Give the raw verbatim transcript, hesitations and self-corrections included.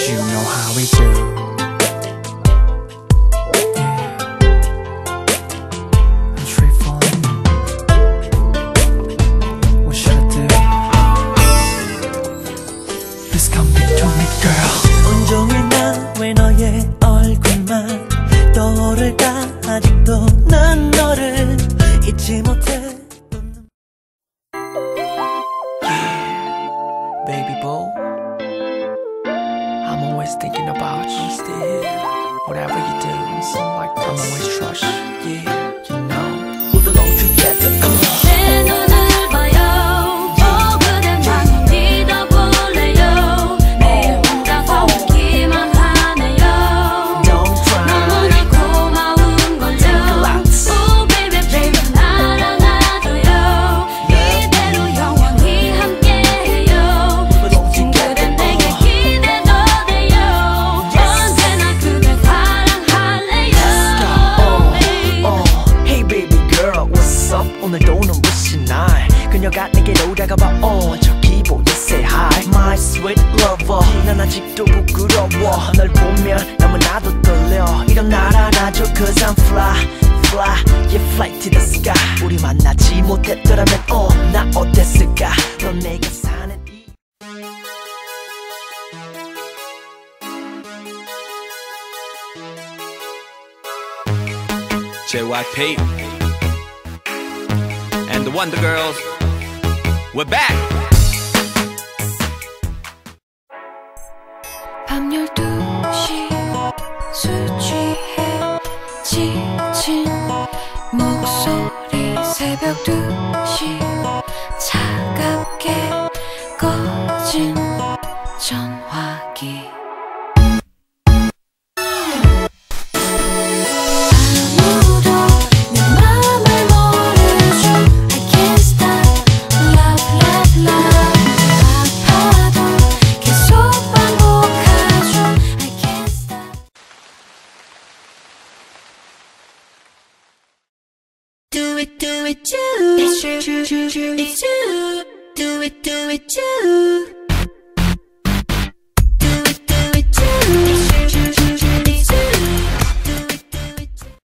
you know how we do. Yeah. I'm straight falling. What should I do? Please come back to me, girl. 온종일 나 왜 너의 얼굴만 떠오를까. 아직도 난 너를 잊지 못해. Baby boo, I'm always thinking about you. Still, whatever you do, like I'm always trust you. Yeah, you know we belong together. Come on. 내 눈을 봐요. 어 그대만 믿어볼래요. 매일 혼자서 웃기만 하네요. 너무나 고마운 걸요. Oh baby baby 나랑 놔줘요. 이대로 영원히 함께해요. 지친 그대 내게 기대도 돼요. 언제나 그대 사랑할래요. Hey baby girl, what's up? 오늘도 눈부신 날 그녀가 내게로 다가와 어 저기 보여 say hi. My sweet lover, 난 아직도 부끄러워. 널 보면 너무나도 떨려. 이런 날 안아줘 cause I'm fly, fly, yeah fly to the sky. 우리 만나지 못했더라면 어 나 어땠을까. 넌 내가 사는 이 J Y P and the Wonder Girls, we're back. 밤 열두 시 술 취해 지친 목소리 새벽 두 시 차갑게 꺼진 전화기 아무도 내 맘을 모르죠. I can't stop love love love 아파도 계속 반복하죠. I can't stop Do it do it you It's true true true true It's you Do it do it you